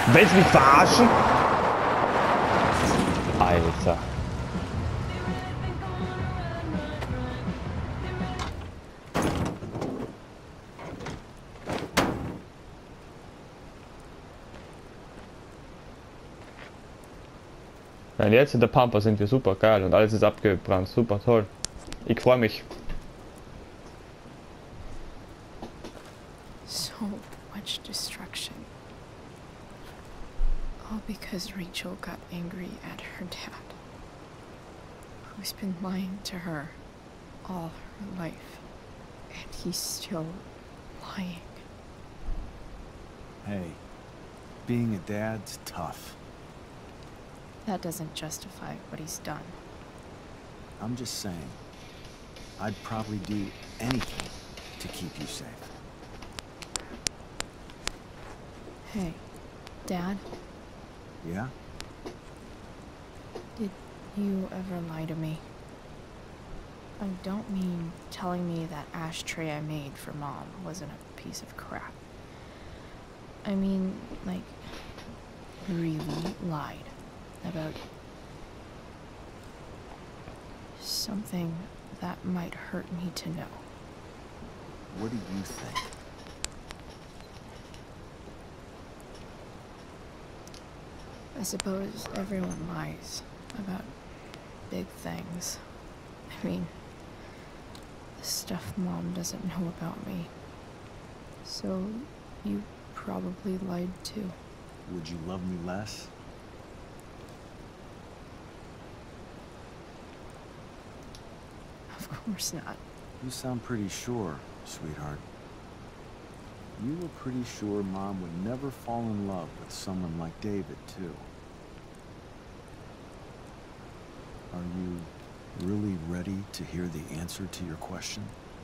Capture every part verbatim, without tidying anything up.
Willst du mich verarschen? Alter. Nein, jetzt in der Pampa sind wir super geil und alles ist abgebrannt. Super toll. Ich freue mich. So much destruction. All because Rachel got angry at her dad, who's been lying to her all her life. And he's still lying. Hey, being a dad's tough. That doesn't justify what he's done. I'm just saying, I'd probably do anything to keep you safe. Hey, Dad, Yeah? did you ever lie to me? I don't mean telling me that ashtray I made for Mom wasn't a piece of crap. I mean, like, really lied about something that might hurt me to know. What do you think? I suppose everyone lies about big things. I mean, the stuff Mom doesn't know about me. So, you probably lied too. Would you love me less? Of course not. You sound pretty sure, sweetheart. You were pretty sure Mom would never fall in love with someone like David, too. Are you really ready to hear the answer to your question?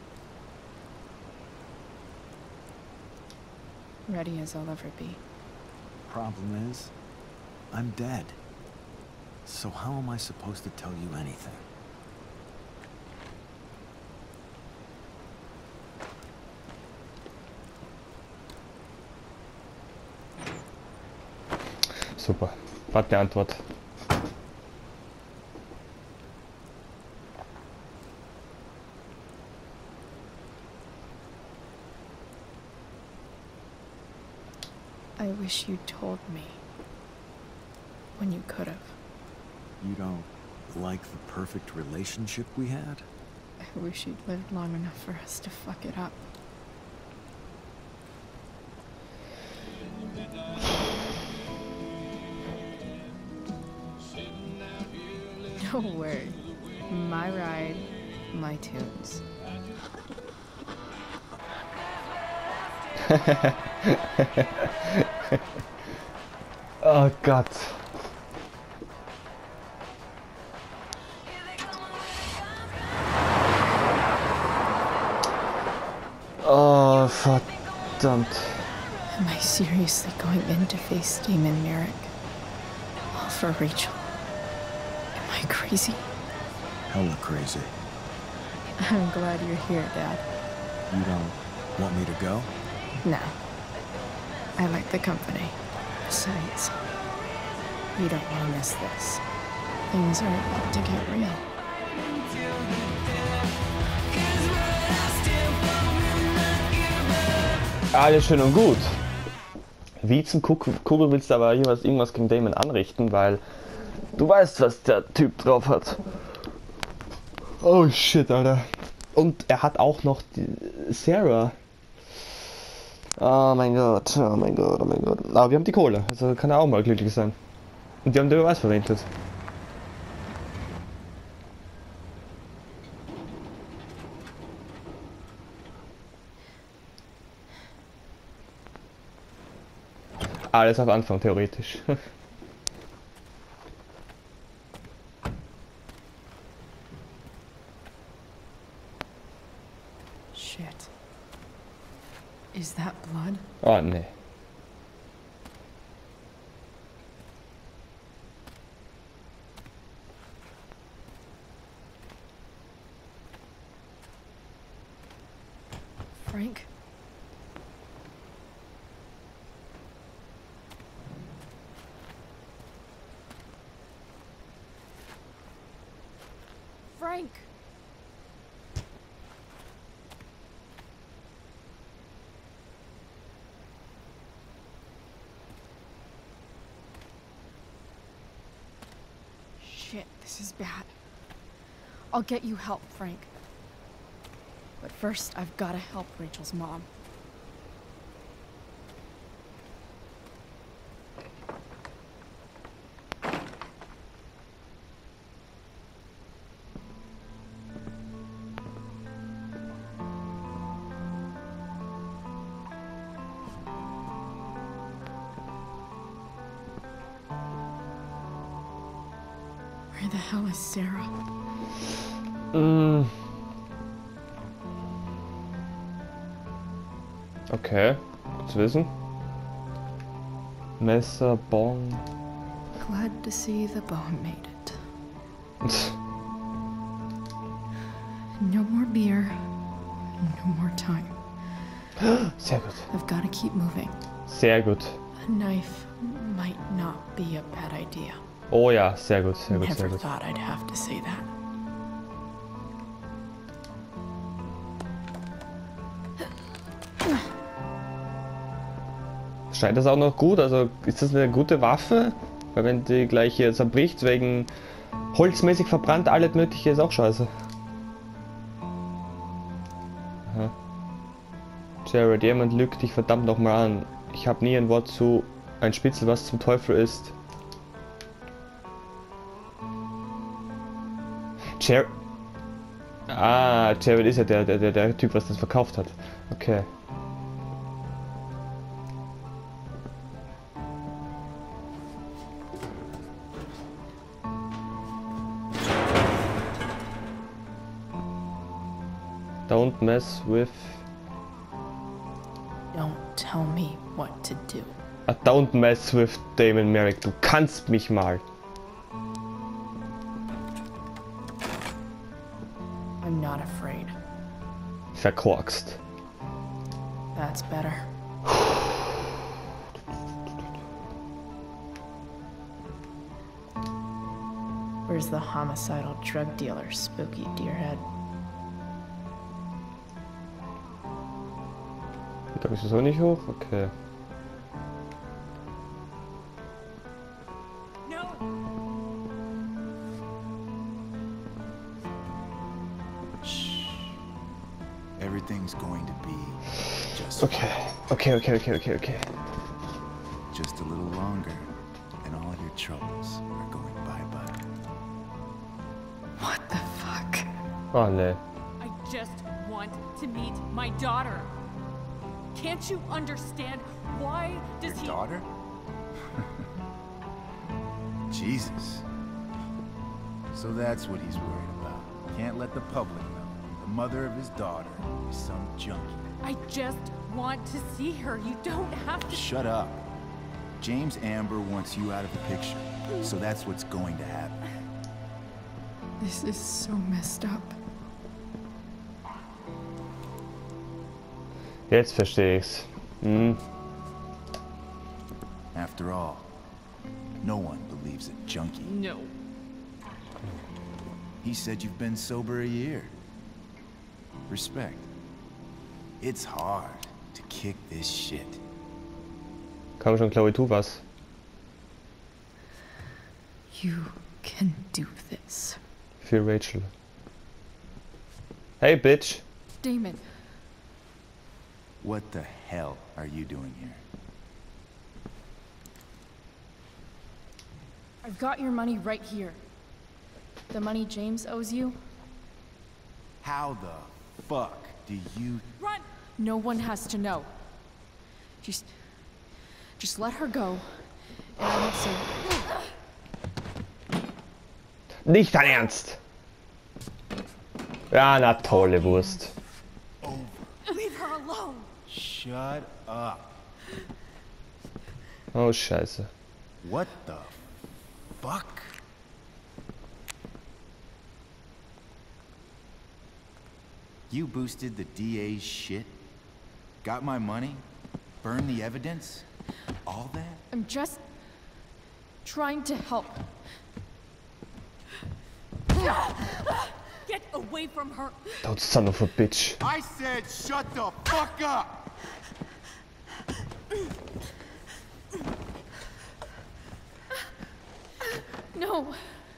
Ready as I'll ever be. Problem is, I'm dead. So how am I supposed to tell you anything? Super. Warte, Antwort. I wish you told me when you could have. You don't like the perfect relationship we had? I wish you'd lived long enough for us to fuck it up. Don't worry. My ride, my tunes. Oh Gott. Oh, verdammt. Am I seriously going in to face Damon Merrick? All for Rachel? Am I crazy? Hella crazy. I'm glad you're here, Dad. You don't want me to go? No. I like the company. Besides, you don't want to miss this. Things are about to get real. Alles schön und gut. Wie zum Kugel willst du aber irgendwas, irgendwas gegen Damon anrichten, weil du weißt, was der Typ drauf hat. Oh shit, Alter. Und er hat auch noch die Sarah. Oh mein Gott, oh mein Gott, oh mein Gott. Aber wir haben die Kohle, also kann er auch mal glücklich sein. Und wir haben den Beweis verwendet. Alles auf Anfang, theoretisch. Shit. Is that blood? Oh nee. Frank? Frank. Shit, this is bad. I'll get you help, Frank. But first, I've got to help Rachel's mom. Where the hell is Sarah? Mm. Okay, gut zu wissen. Messer, Bong. Glad to see the bone made it. No more beer. No more time. Sehr gut. I've got to keep moving. Sehr gut. A knife might not be a bad idea. Oh ja, sehr gut, sehr gut, sehr Never gut. thought I'd have to say that. Scheint das auch noch gut? Also ist das eine gute Waffe? Weil wenn die gleich hier zerbricht, wegen holzmäßig verbrannt, alles mögliche ist auch scheiße. Aha. Jared, jemand lügt dich verdammt nochmal an. Ich habe nie ein Wort zu ein Spitzel, was zum Teufel ist. Jared. Ah, Jared ist ja der, der, der, der Typ, was das verkauft hat. Okay. Don't mess with. Don't tell me what to do. Ah, don't mess with Damon Merrick. Du kannst mich mal. I'm not afraid. Verkorkst. That's better. Where's the homicidal drug dealer, Spooky Deerhead? Da bist du so nicht hoch? Okay. Everything's going to be just Okay. Okay, okay, okay, okay, okay. just a little longer, and all your troubles are going bye-bye. What the fuck? Oh ne. I just want to meet my daughter. Can't you understand? Why does Your he... daughter? Jesus. So that's what he's worried about. Can't let the public know. The mother of his daughter is some junkie. I just want to see her. You don't have to... Shut up. James Amber wants you out of the picture. So that's what's going to happen. This is so messed up. Jetzt verstehe ich's. Hm. After all, no one believes a junkie. No. He said you've been sober a year. Respect. It's hard to kick this shit. Komm schon, Chloe, tu was. You can do this. Für Rachel. Hey, bitch. Damon, What the hell are you doing here? I've got your money right here. The money James owes you. How the fuck do you... Run! No one has to know. Just, just let her go. And I won't say. Nicht dein Ernst! Ja, na tolle Wurst. Leave her alone! Shut up. Oh, scheiße. What the fuck? You boosted the D A's shit? Got my money? Burned the evidence? All that? I'm just trying to help. Get Get away from her. Don't son of a bitch. I said shut the fuck up! No.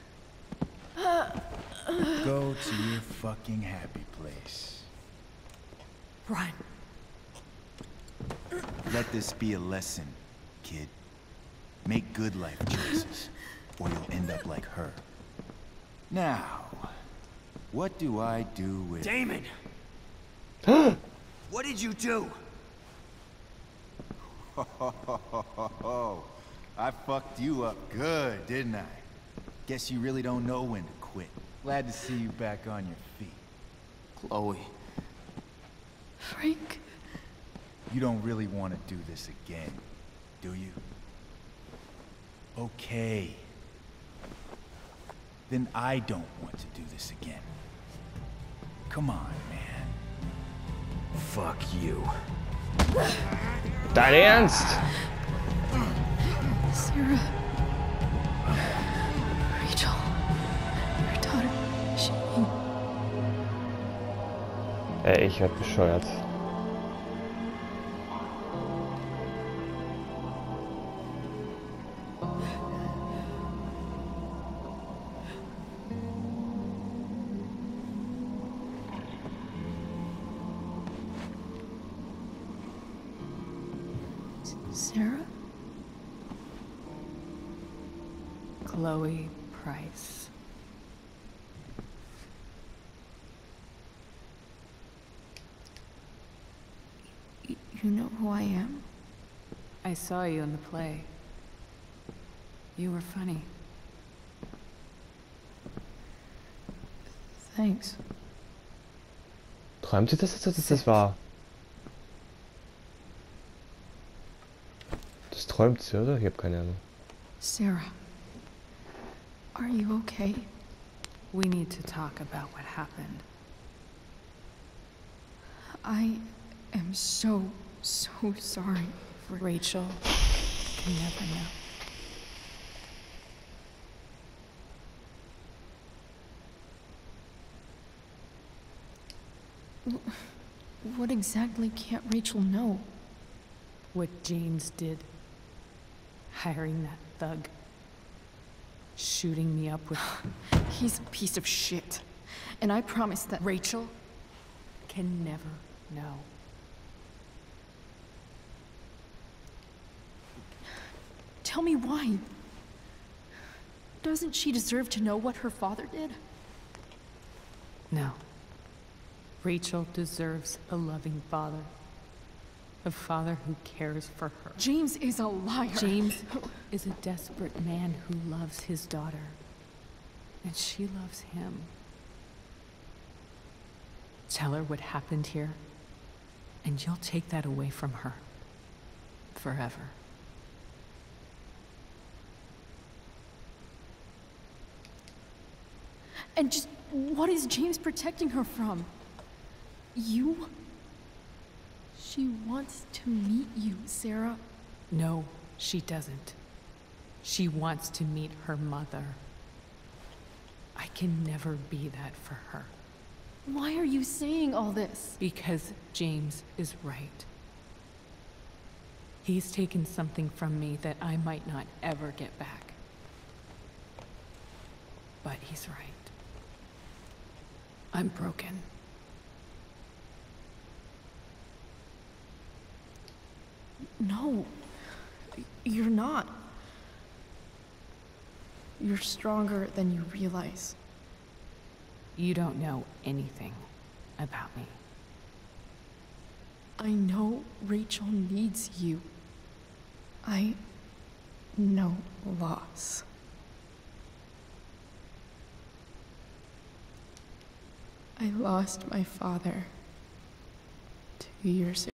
Go to your fucking happy place. Run. Let this be a lesson, kid. Make good life choices, or you'll end up like her. Now, what do I do with... Damon! What did you do? I fucked you up good, didn't I? Guess you really don't know when to quit. Glad to see you back on your feet. Chloe. Frank. You don't really want to do this again, do you? Okay. Then I don't want to do this again. Come on, man. Fuck you. Dein Ernst? Sarah. Rachel. Her daughter. She... Ey, ich werd bescheuert. Sarah? Chloe Price. Y- you know who I am? I saw you in the play. You were funny. Thanks. Träumt sie das jetzt, dass das war? Das träumt sie, oder? Ich hab keine Ahnung. Sarah. Are you okay? We need to talk about what happened. I am so, so sorry for... Rachel can never know. What exactly can't Rachel know? What James did. Hiring that thug. Shooting me up with... He's a piece of shit. And I promise that... Rachel can never know. Tell me why. Doesn't she deserve to know what her father did? No. Rachel deserves a loving father. A father who cares for her. James is a liar. James is a desperate man who loves his daughter. And she loves him. Tell her what happened here, and you'll take that away from her. Forever. And just what is James protecting her from? You? She wants to meet you, Sarah. No, she doesn't. She wants to meet her mother. I can never be that for her. Why are you saying all this? Because James is right. He's taken something from me that I might not ever get back. But he's right. I'm broken. No, you're not. You're stronger than you realize. You don't know anything about me. I know Rachel needs you. I know loss. I lost my father two years ago.